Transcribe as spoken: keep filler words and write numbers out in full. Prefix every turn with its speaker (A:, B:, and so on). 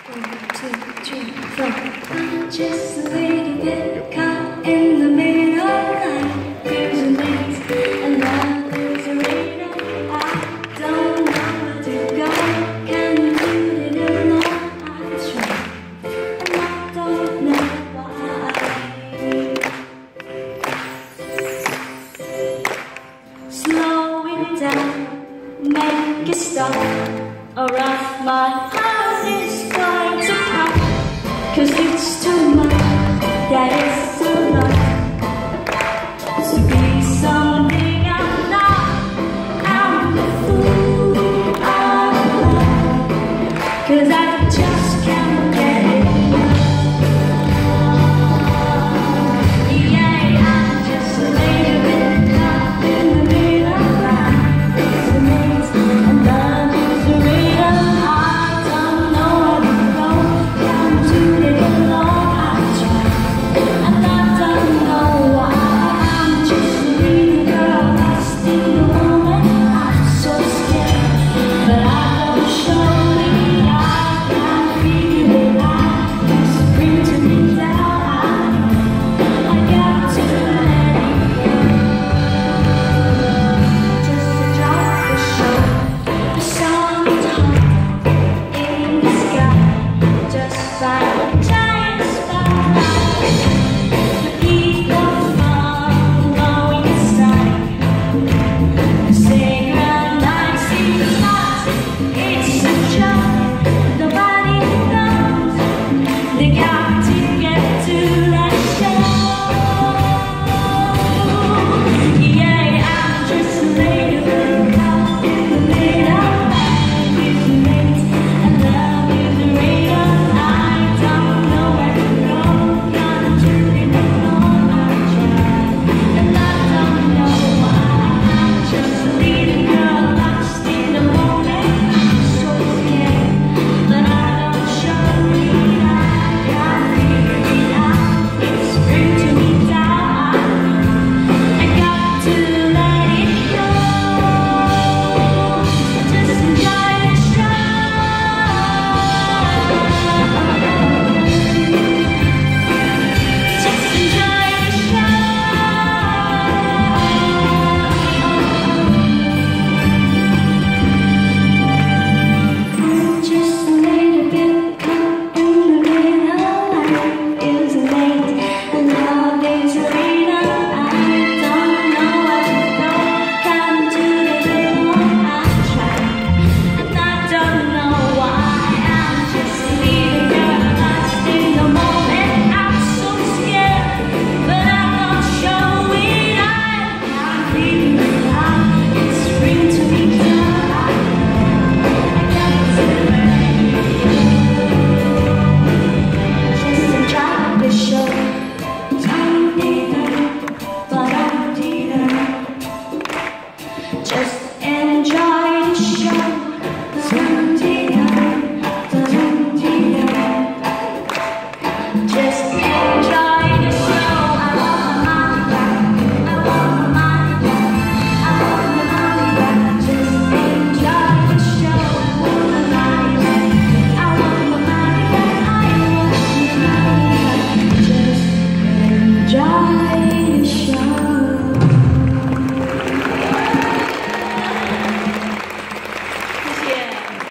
A: I'm just a little bit caught in the middle. I feel late and love is a riddle. I don't know where to go. Can you do it alone? I try and I don't know why. Slow it down, make it stop, or else my heart is going to pop. Cause it's too much, that is